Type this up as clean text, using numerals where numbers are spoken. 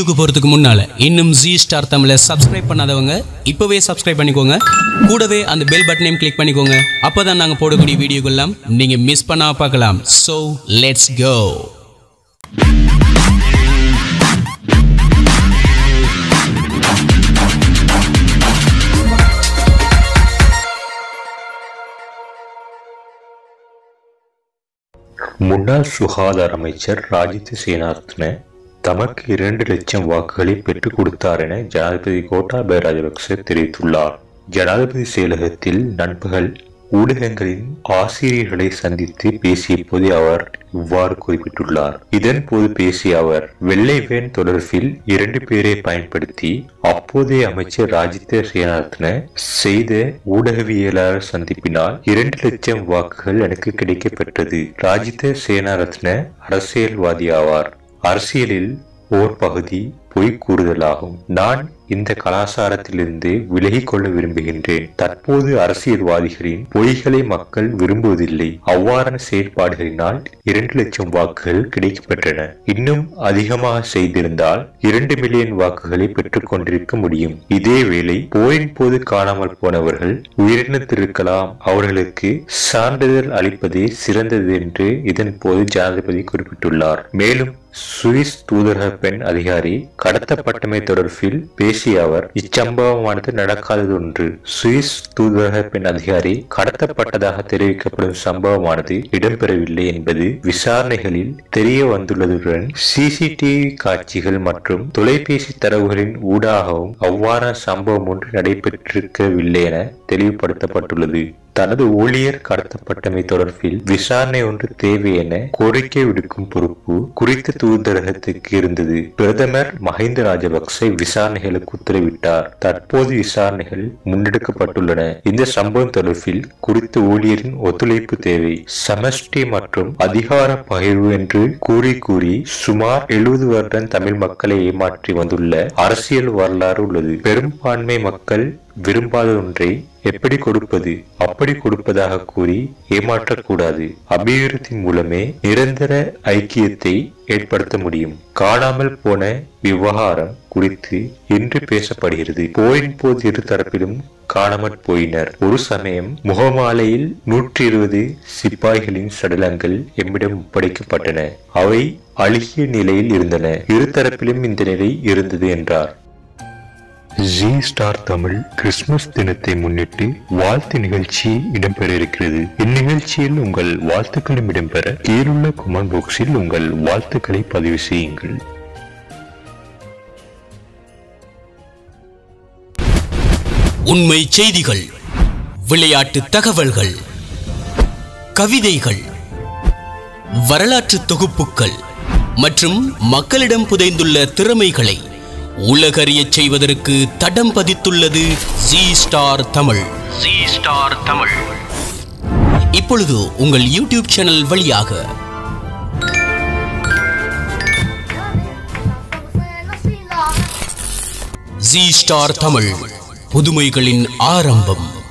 வீடியோக்கு போறதுக்கு முன்னால இன்னும் ஜி ஸ்டார் தமிழை சப்ஸ்கிரைப் பண்ணாதவங்க இப்பவே சப்ஸ்கிரைப் பண்ணிக்கோங்க. கூடவே அந்த பெல் பட்டனையும் கிளிக் பண்ணிக்கோங்க. அப்பதான் நாங்க போடக்கூடிய வீடியோக்கள் எல்லாம் நீங்க மிஸ் பண்ணாம பார்க்கலாம். So let's go. முன்னாள் சுகாதார அமைச்சர் ராஜித சேனாரத்ன தமக்கு 2 லட்சம் வாக்குகளை பெற்றுக் கொடுத்தார் என ஜனாதிபதி கோட்டாபய ராஜபக்ச தெரிவித்துள்ளார். ஜனாதிபதி செயலகத்தில் நண்பகல் ஊடகங்களின் ஆசிரியர்களை சந்தித்து பேசிய போது அவர் இவ்வாறு குறிப்பிட்டுள்ளார். இதன் போது பேசிய அவர் வெள்ளை வேன் தொடர்பில் 2 பேரை பயன்படுத்தி அப்போதைய அமைச்சர் ராஜித சேனாரத்ன செய்த ஊடகவியலாளர் சந்திப்பினால் 2 லட்சம் வாக்குகள் எனக்கு கிடைக்கப்பெற்றது. ராஜித சேனாரத்ன அரசியல்வாதி ஆவார். அரசியலில் ஓர் பகுதி பொய் கூறுதலாகும். நான் இந்த கலாச்சாரத்திலிருந்து விலகிக் கொள்ள விரும்புகின்றேன். தற்போது அரசியல்வாதிகளின் பொய்களை மக்கள் விரும்புவதில்லை. அவ்வாறான செயற்பாடுகளினால் 2 லட்சம் வாக்குகள் கிடைக்கப்பெற்றன. இன்னும் அதிகமாக செய்திருந்தால் 2 மில்லியன் வாக்குகளை பெற்றுக் கொண்டிருக்க முடியும். இதேவேளை போரின் போது காணாமல் போனவர்கள் உயிரிழந்திருக்கலாம். அவர்களுக்கு சான்றிதழ் அளிப்பதே சிறந்தது என்று இதன் போது ஜனாதிபதி குறிப்பிட்டுள்ளார். மேலும் சுவிஸ் தூதரக பெண் அதிகாரி கடத்தப்பட்டமை தொடர்பில் பேசிய அவர் இச்சம்பவமானது நடக்காதது ஒன்று. சுவிஸ் தூதரக பெண் அதிகாரி கடத்தப்பட்டதாக தெரிவிக்கப்படும் சம்பவமானது இடம்பெறவில்லை என்பது விசாரணைகளில் தெரிய வந்துள்ளதுடன் சிசிடிவி காட்சிகள் மற்றும் தொலைபேசி தரவுகளின் ஊடாகவும் அவ்வாறான சம்பவம் ஒன்று நடைபெற்றிருக்கவில்லை என தெளிவுபடுத்தப்பட்டுள்ளது. தனது ஊழியர் கடத்தப்பட்டமை தொடர்பில் விசாரணை ஒன்று தேவை என கோரிக்கை விடுக்கும் பொறுப்பு குறித்த தூதரகத்துக்கு இருந்தது. பிரதமர் மஹிந்த ராஜபக்ச விசாரணைகளுக்கு உத்தரவிட்டார். தற்போது விசாரணைகள் முன்னெடுக்கப்பட்டுள்ளன. இந்த சம்பவம் தொடர்பில் குறித்த ஊழியரின் ஒத்துழைப்பு தேவை. சமஷ்டி மற்றும் அதிகார பகிர்வு என்று கூறி சுமார் 70 வருடம் தமிழ் மக்களை ஏமாற்றி வந்துள்ள அரசியல் வரலாறு உள்ளது. பெரும்பான்மை மக்கள் விரும்பாத ஒன்றை எப்படி கொடுப்பது, அப்படி கொடுப்பதாக கூறி ஏமாற்றக்கூடாது. அபிவிருத்தி மூலமே நிரந்தர ஐக்கியத்தை ஏற்படுத்த முடியும். காணாமல் போன விவகாரம் குறித்து இன்று பேசப்படுகிறது. போரின் போது இரு தரப்பிலும் காணாமற் போயினர். ஒரு சமயம் முகமாலையில் 120 சிப்பாய்களின் சடலங்கள் எம்மிடம் ஒப்படைக்கப்பட்டன. அவை அழுகிய நிலையில் இருந்தன. இரு தரப்பிலும் இந்த நிலை இருந்தது என்றார். ஜி ஸ்டார் தமிழ் கிறிஸ்துமஸ் தினத்தை முன்னிட்டு வாழ்த்து நிகழ்ச்சி இடம்பெற இருக்கிறது. இந்நிகழ்ச்சியில் உங்கள் வாழ்த்துக்களும் இடம்பெற கீழுள்ள கமெண்ட் பாக்ஸில் உங்கள் வாழ்த்துக்களை பதிவு செய்யுங்கள். உண்மை செய்திகள், விளையாட்டு தகவல்கள், கவிதைகள், வரலாற்று தொகுப்புகள் மற்றும் மக்களிடம் புதைந்துள்ள திறமைகளை உலகறியச் செய்வதற்கு தடம் பதித்துள்ளது G star Tamil. G star Tamil இப்பொழுது உங்கள் யூடியூப் சேனல் வழியாக ஜி ஸ்டார் தமிழ் புதுமைகளின் ஆரம்பம்.